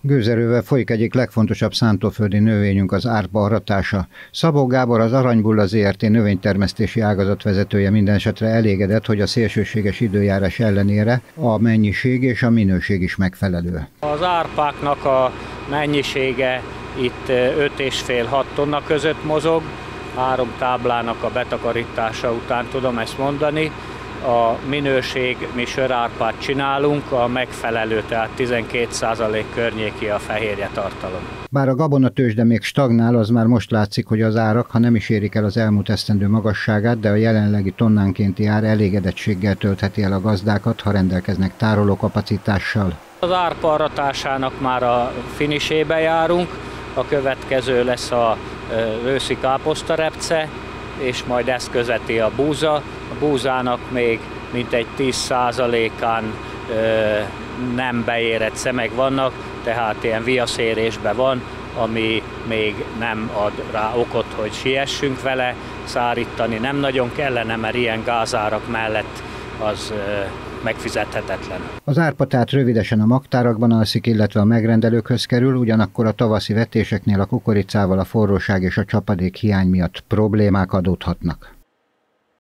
Gőzerővel folyik egyik legfontosabb szántóföldi növényünk, az árpa aratása. Szabó Gábor, az Aranybulla Zrt. Növénytermesztési ágazat vezetője mindenesetre elégedett, hogy a szélsőséges időjárás ellenére a mennyiség és a minőség is megfelelő. Az árpáknak a mennyisége itt 5,5-6 tonna között mozog, 3 táblának a betakarítása után tudom ezt mondani. A minőség, mi sörárpát csinálunk, a megfelelő, tehát 12% környéki a fehérje tartalom. Bár a gabonatőzsde még stagnál, az már most látszik, hogy az árak, ha nem is érik el az elmúlt esztendő magasságát, de a jelenlegi tonnánkénti ár elégedettséggel töltheti el a gazdákat, ha rendelkeznek tárolókapacitással. Az árpa aratásának már a finisébe járunk, a következő lesz a őszi káposztarepce, és majd ezt követi a búza. A búzának még mintegy 10%-án nem beérett szemek vannak, tehát ilyen viaszérésben van, ami még nem ad rá okot, hogy siessünk vele. Szárítani nem nagyon kellene, mert ilyen gázárak mellett az megfizethetetlen. Az árpa tehát rövidesen a magtárakban alszik, illetve a megrendelőkhöz kerül, ugyanakkor a tavaszi vetéseknél a kukoricával a forróság és a csapadék hiány miatt problémák adódhatnak.